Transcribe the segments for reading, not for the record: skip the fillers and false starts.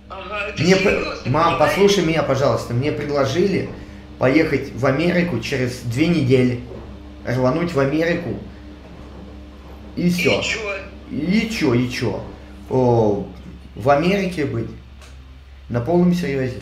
Ага, это Мне, серьезно, мам, понимаешь? послушай меня, пожалуйста. Мне предложили поехать в Америку через 2 недели. Рвануть в Америку. И И все. чё? И чё? О, в Америке быть. На полном серьезе.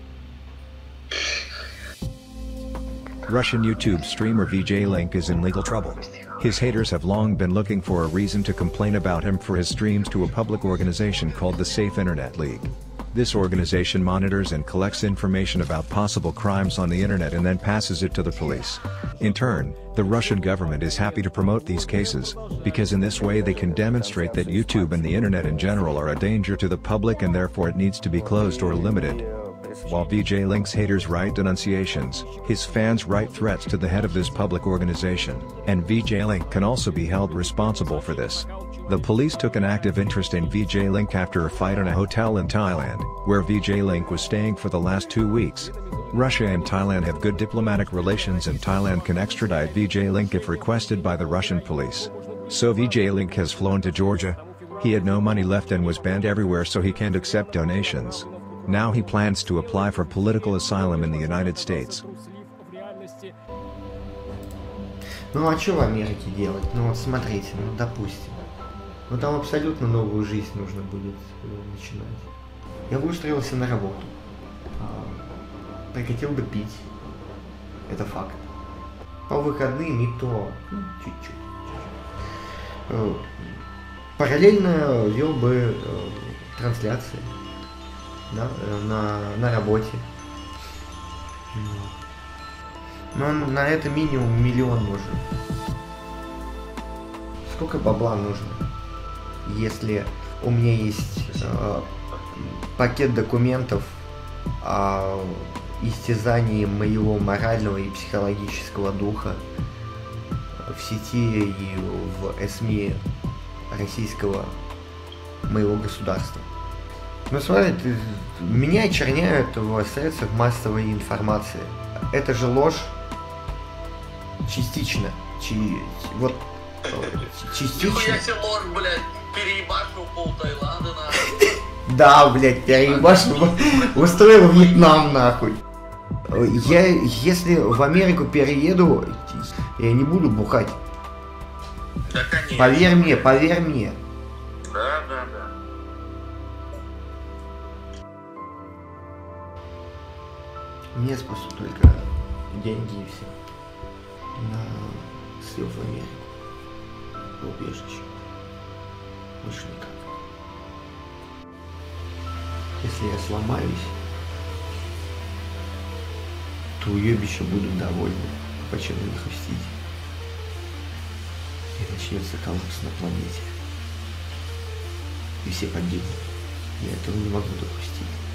Russian YouTube streamer VJ Link is in legal trouble. His haters have long been looking for a reason to complain about him for his streams to a public organization called the Safe Internet League. This organization monitors and collects information about possible crimes on the internet and then passes it to the police. In turn, the Russian government is happy to promote these cases, because in this way they can demonstrate that YouTube and the internet in general are a danger to the public and therefore it needs to be closed or limited. While VJ Link's haters write denunciations, his fans write threats to the head of this public organization, and VJ Link can also be held responsible for this. The police took an active interest in VJ Link after a fight in a hotel in Thailand, where VJ Link was staying for the last 2 weeks. Russia and Thailand have good diplomatic relations and Thailand can extradite VJ Link if requested by the Russian police. So VJ Link has flown to Georgia. He had no money left and was banned everywhere, so he can't accept donations. Now he plans to apply for political asylum in the United States. Ну а что в Америке делать? Ну вот смотрите, ну допустим. Ну там абсолютно новую жизнь нужно будет начинать. Я бы устроился на работу. Прекратил бы пить. Это факт. По выходным и то. Ну, чуть-чуть. Параллельно вел бы трансляции. Да, на работе. Но на это минимум 1 миллион нужен. Сколько бабла нужно, если у меня есть пакет документов о истязании моего морального и психологического духа в сети и в СМИ российского моего государства. Ну смотри, меня очерняют в средствах массовой информации. Это же ложь частично. Вот частично. Нихуя себе ложь, блядь, переебашил пол Таиланда, нахуй. Да, блядь, переебашил, устроил Вьетнам, нахуй. Если в Америку перееду, я не буду бухать. Да, конечно. Поверь мне, поверь мне. Да, да, да. Мне спасут только деньги и все. На слив в Америку. В убежище. Больше никак. Если я сломаюсь, то уебища будут довольны, почему хрустить. И начнется коллапс на планете. И все погибнут. Я этого не могу допустить.